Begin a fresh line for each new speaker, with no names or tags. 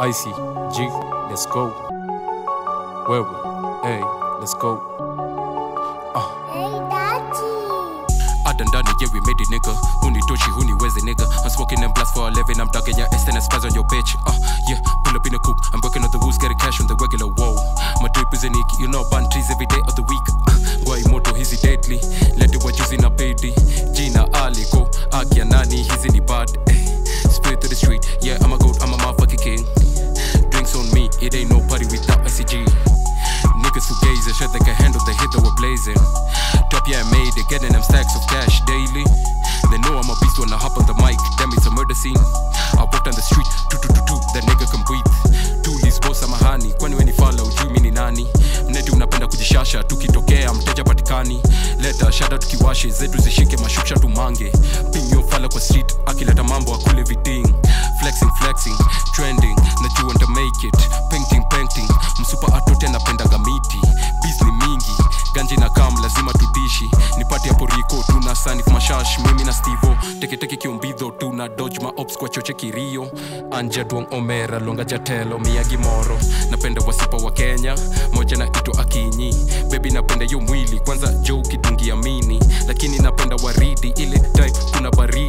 IcG, let's go. Wewe, hey, let's go.
Lil Datchy.
Adandani, yeah, we made it, nigga. Hunitoshi, huniwezi, nigga. I'm smoking and blast for a living. I'm dogging your ass and spaz on your bitch. Yeah, pull up in a coupe. I'm working on the woods, getting cash on the regular. Whoa, my drip is unique. You know, ban trees every day of the week. Ngwai, moto, hizi, deadly. Nililetewa juzi na pedi. Jina Aleko, nani, hizi, baad. Straight to the street. Yeah, I'm a goat, I'm a motherfucking king. Drinks on me, it ain't no party without IcG. Niggas fugazi, shit they can handle the hit that we're blazing. Top, yeah, I made it, getting them stacks of cash daily. They know I'm a beast when I hop on the mic, damn it's a murder scene. I walk down the street, that nigga can breathe. Tulis boss ama hani, kwani weni fala ujui mini nani. Mneti unapenda kujishasha, tukitokea mteja patikani. Leta shada tukiwashe, zetu zishike mashuksha tumange. Ping yo fala kwa street, akileta mambo akule viting. Flexing, trending, najua nta make it. Painting, msupa atote napenda gamiti. Biz ni mingi, ganji na kam lazima tudishi. Nipati hapo riko, tuna sanif mashash, mimi na Stevo. Teke kiombidho, tuna dodge ma ops kwa choche kirio. Anja duong omera, longa jatelo, miyagi moro. Napenda wasipa wa Kenya, moja na ito akinyi. Baby napenda yo mwili, kwanza joe kitungia mini. Lakini napenda waridi, ile type kuna baridi.